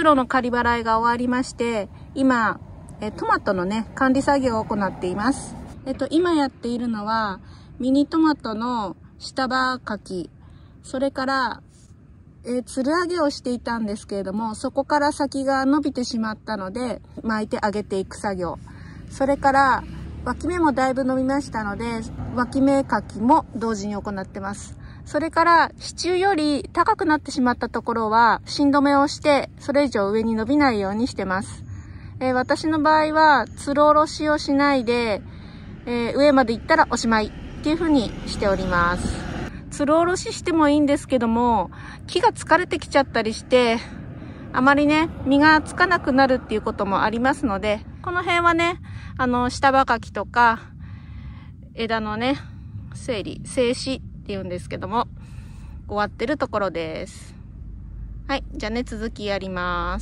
路の仮払いが終わりまして、今、トマトのね、管理作業を行っています。今やっているのは、ミニトマトの下葉かき、それから、つる上げをしていたんですけれども、そこから先が伸びてしまったので、巻いてあげていく作業。それから、脇芽もだいぶ伸びましたので、脇芽かきも同時に行ってます。それから、支柱より高くなってしまったところは、芯止めをして、それ以上上に伸びないようにしてます。私の場合は、つるおろしをしないで、上まで行ったらおしまいっていう風にしております。つるおろししてもいいんですけども、木が疲れてきちゃったりして、あまりね、実がつかなくなるっていうこともありますので、この辺はね、下葉かきとか、枝のね、整理、静止っていうんですけども、終わってるところです。はい、じゃあね、続きやります。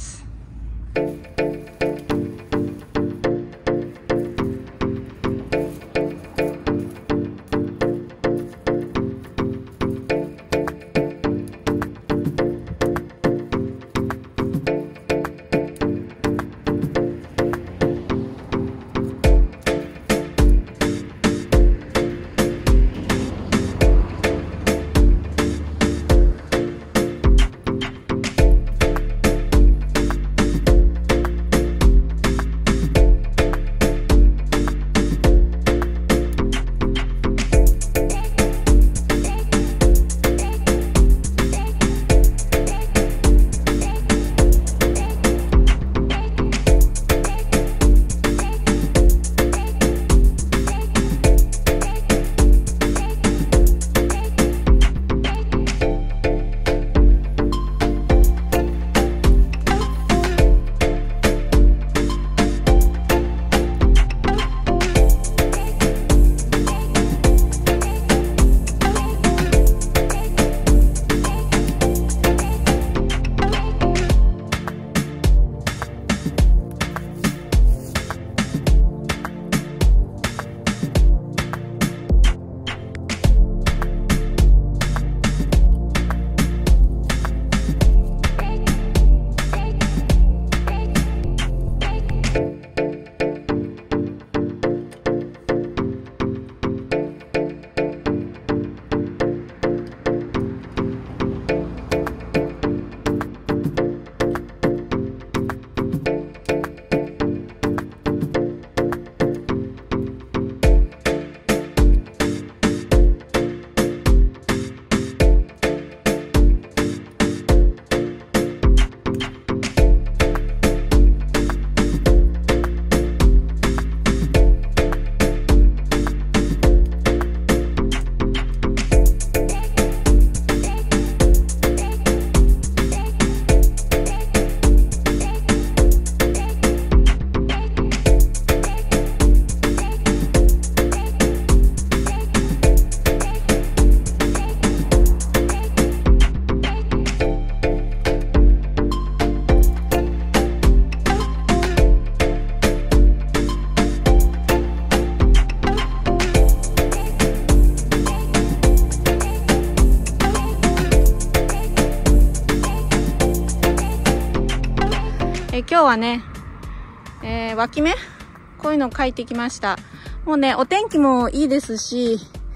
今日はね、脇芽こういうのを描いてきました。もうね、お天気もいいですし、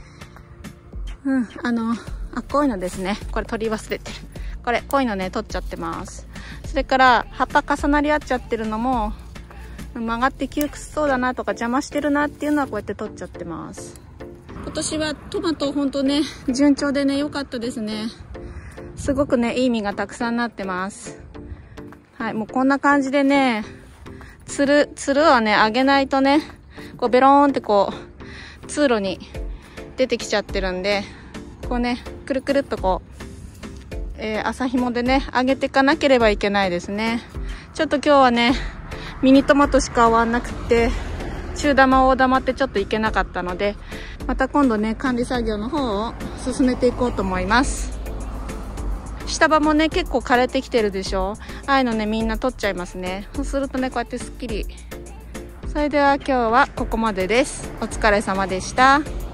こういうのですね。これ取り忘れてる。こういうのね、取っちゃってます。それから、葉っぱ重なり合っちゃってるのも、曲がって窮屈そうだなとか邪魔してるなっていうのはこうやって取っちゃってます。今年はトマトほんとね、順調でね、良かったですね。すごくね、いい実がたくさんなってます。はい、もうこんな感じでね、つるはね、上げないとね、こうベローンってこう、通路に出てきちゃってるんで、こうね、くるくるっとこう、麻紐でね、上げていかなければいけないですね。ちょっと今日はね、ミニトマトしか終わんなくて、中玉、大玉ってちょっといけなかったので、また今度ね、管理作業の方を進めていこうと思います。下葉もね、結構枯れてきてるでしょ。ああいうのね、みんな取っちゃいますね。そうするとね、こうやってすっきり。それでは今日はここまでです。お疲れ様でした。